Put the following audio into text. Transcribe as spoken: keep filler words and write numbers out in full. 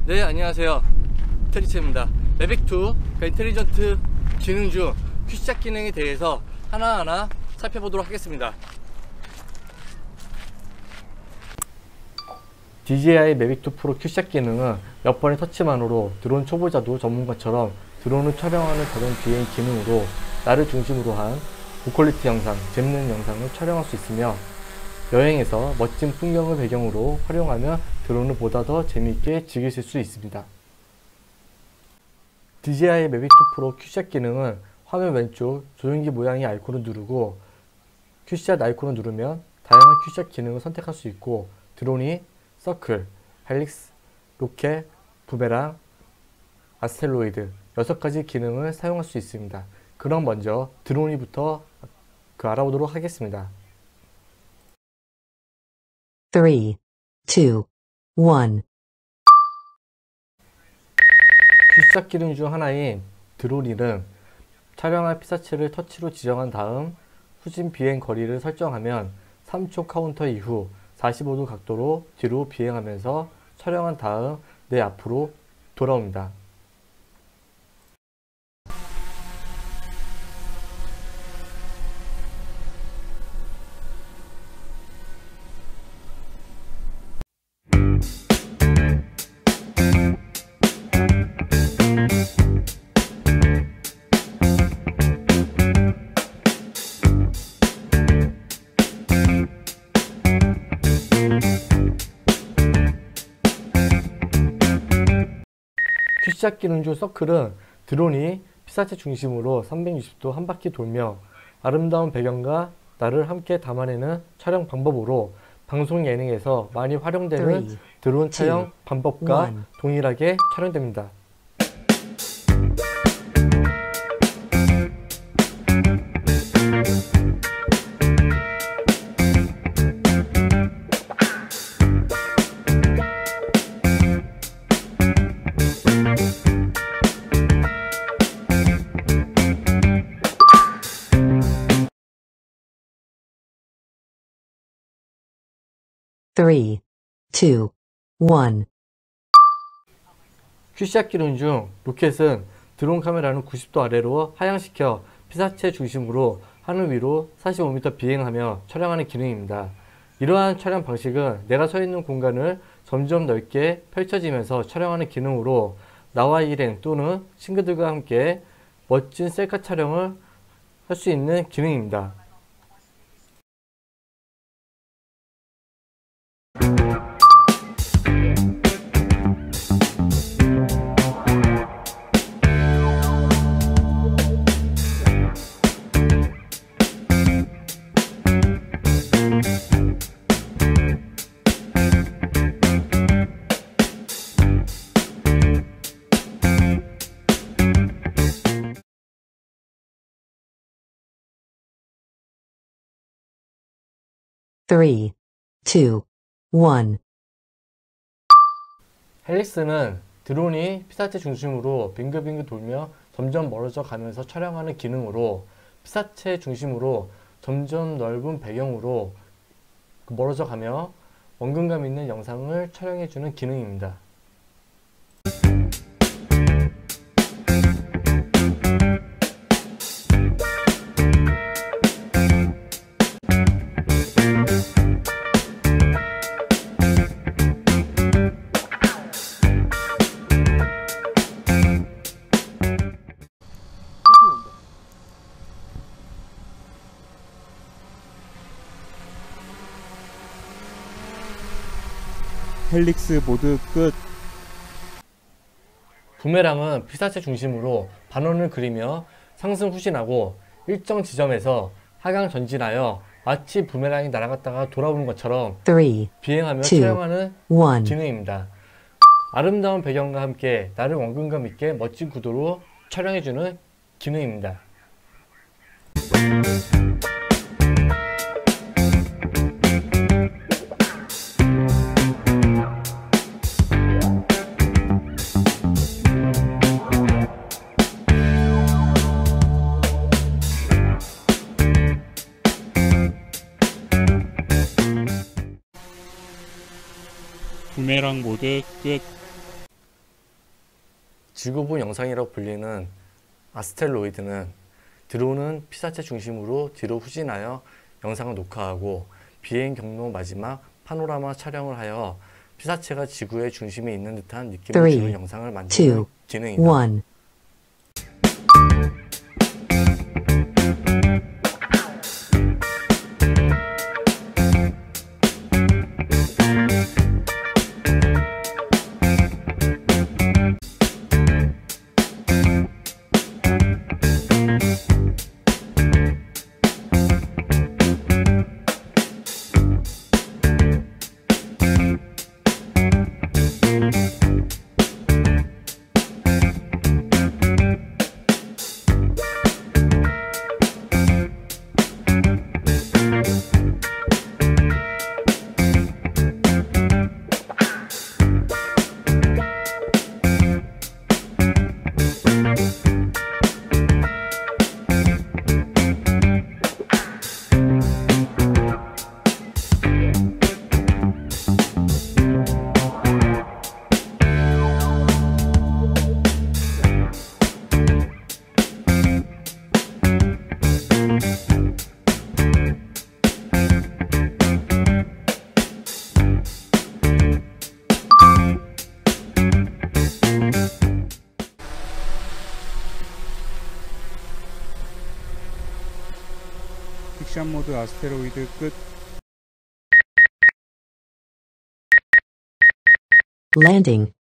네, 안녕하세요. 테리체입니다. 매빅이, 그러니까 인텔리전트 기능 중 큐샷 기능에 대해서 하나하나 살펴보도록 하겠습니다. 디제이아이 매빅이 프로 큐샷 기능은 몇 번의 터치만으로 드론 초보자도 전문가처럼 드론을 촬영하는 자동 비행 기능으로 나를 중심으로 한 고퀄리티 영상, 재밌는 영상을 촬영할 수 있으며, 여행에서 멋진 풍경을 배경으로 활용하며 드론을 보다 더 재미있게 즐기실 수 있습니다. 디제이아이 매빅이 프로 큐샷 기능은 화면 왼쪽 조종기 모양의 아이콘을 누르고 큐샷 아이콘을 누르면 다양한 큐샷 기능을 선택할 수 있고, 드론이 서클, 헬릭스, 로켓, 부메랑, 아스테로이드 여섯 가지 기능을 사용할 수 있습니다. 그럼 먼저 드론이부터 그 알아보도록 하겠습니다. 삼, 이, 일. 큐샷 기능 중 하나인 드론이는 촬영할 피사체를 터치로 지정한 다음 후진 비행 거리를 설정하면 삼 초 카운터 이후 사십오 도 각도로 뒤로 비행하면서 촬영한 다음 내 앞으로 돌아옵니다. 큐샷 기능 중 서클은 드론이 피사체 중심으로 삼백육십 도 한 바퀴 돌며 아름다운 배경과 나를 함께 담아내는 촬영 방법으로 방송 예능에서 많이 활용되는 삼, 드론 이, 촬영 방법과 일. 동일하게 촬영됩니다. 삼, 이, 일. 큐샷 기능 중 로켓은 드론 카메라는 구십 도 아래로 하향시켜 피사체 중심으로 하늘 위로 사십오 미터 비행하며 촬영하는 기능입니다. 이러한 촬영 방식은 내가 서 있는 공간을 점점 넓게 펼쳐지면서 촬영하는 기능으로 나와 일행 또는 친구들과 함께 멋진 셀카 촬영을 할 수 있는 기능입니다. 삼, 이, 일. 헬릭스는 드론이 피사체 중심으로 빙글빙글 돌며 점점 멀어져 가면서 촬영하는 기능으로 피사체 중심으로 점점 넓은 배경으로 멀어져 가며 원근감 있는 영상을 촬영해주는 기능입니다. 헬릭스 모드 끝. 부메랑은 피사체 중심으로 반원을 그리며 상승 후진하고 일정 지점에서 하강 전진하여 마치 부메랑이 날아갔다가 돌아오는 것처럼 삼, 이, 비행하며 two, 촬영하는 일. 기능입니다. 아름다운 배경과 함께 나를 원근감 있게 멋진 구도로 촬영해주는 기능입니다. 부메랑 모드 끝. 지구본 영상이라고 불리는 아스테로이드는 드론은 피사체 중심으로 뒤로 후진하여 영상을 녹화하고 비행 경로 마지막 파노라마 촬영을 하여 피사체가 지구의 중심에 있는 듯한 느낌을 Three, 주는 영상을 만드는 two, 기능이다. one. 픽션 모드 아스테로이드 끝. Landing.